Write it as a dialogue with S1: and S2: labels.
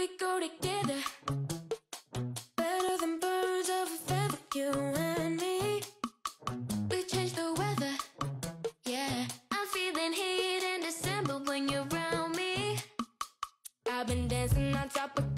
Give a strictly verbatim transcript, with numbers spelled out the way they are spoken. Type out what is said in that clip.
S1: we go together, better than birds of a feather, you and me. We change the weather, yeah. I'm feeling heat in December when you're around me. I've been dancing on top of